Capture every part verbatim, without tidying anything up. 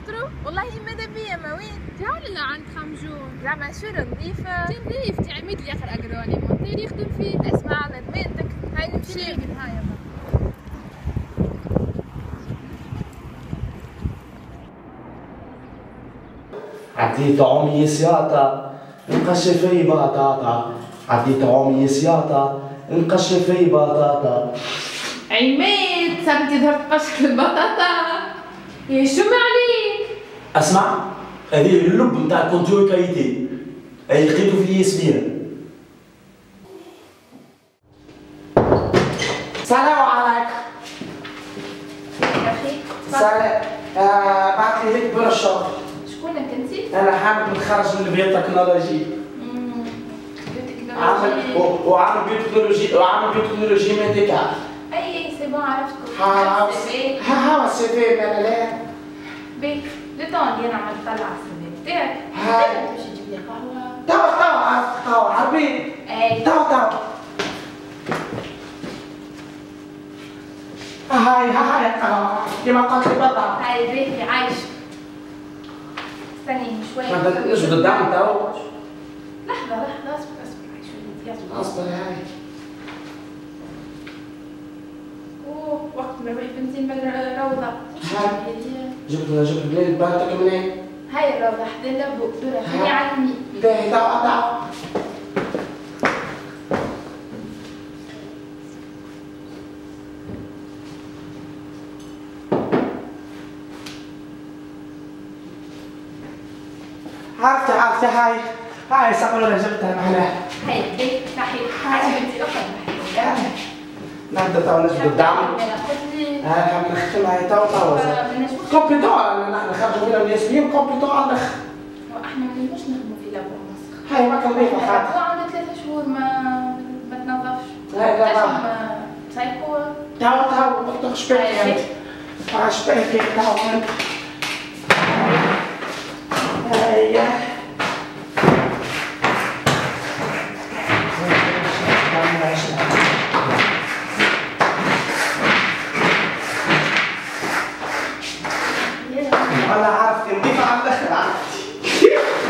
نفطروا؟ والله ماذا بيا ما وين؟ تعالوا لعند خمجون. زعما شو نظيفة؟ نظيف تي عميد لي اخر اجروني مونتير يخدم فيه. اسمع على ضمانتك هاي نمشي. هاي يلا. عديت عمي سياطة انقش في بطاطا، عديت عمي سياطة انقش في بطاطا. عماد سمتي ظهرت قشك البطاطا. يا شو معليك؟ اسمع، هذه اللب نتاع كونتور كايتي، هاي لقيتو في ياسمين. السلام عليكم. يا اخي سلام. آه بعت لي هيك برا الشغل. شكونك انت؟ انا حابب نتخرج من البيوتكنولوجي. امم عامل وعامل بيوتكنولوجي وعامل بيوتكنولوجي ميديكال. اي اي سي بون عرفتكم. ها ها السي في انا لا. بي لو طون اللي انا عم نطلع على السي في تاعك. هاي. تمشي تجيب لي قهوة. توا توا توا عربي. اي توا توا. هاي هاي القهوة كيما قلت لي بالضبط. هاي بيتي عايش. استني شوي. ما نجبد الدعم توا. لحظة لحظة اصبر اصبر هاي شوي اصبر. اصبر هاي. اوه وقت ما نروح بنزين بالروضة. هاي. جبت جبت بلاد بنتك منين؟ هاي الروضة حدا لبو دورة خلي على اليمين. باهي توا توا. عرفتي عرفتي هاي هاي صقرورة جبتها معنا. هاي بيت صحيح عجبتي اخر يعني نبدا توا نجبد الدعم. هاي حاب نختم هاي توا توا. كومبيتون نحن نخرجوا منها من ياسمين كومبيتون على الاخر. احنا ما نجموش نخدموا في لابو مسخ. هاي ما كان بيها خاطر. عندنا ثلاثة شهور ما ما تنظفش. هاي لا لا. سايكو. توا توا قلت شبيكي انت. اه شبيكي توا انت. هاي. والله عرفتي نضيفة على الاخر عرفتي.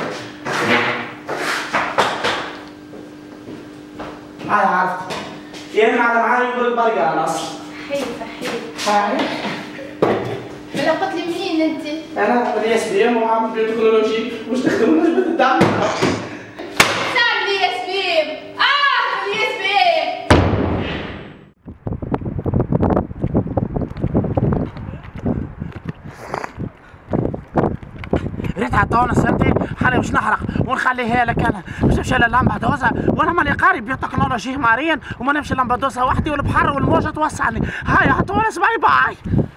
هاي عرفتي. يعني على معاي يقول البرجر انا اصلا. صحيح صحيح. هاي. بلا قلت لي منين انت؟ انا من ياسمين وعامل بيوتكنولوجي وش تخدموا نجبة الدعم. ساعدني يا سبيب. اه يا سبيب. ريت عطونا سنتي حالي باش نحرق ونخليها لك انا باش نمشي للمبه دوزه وانا ماني قاري بيوتكنولوجي مارين وما نمشي لمبه دوزه وحدي والبحر والموجه توسعني. هاي عطونا باي باي.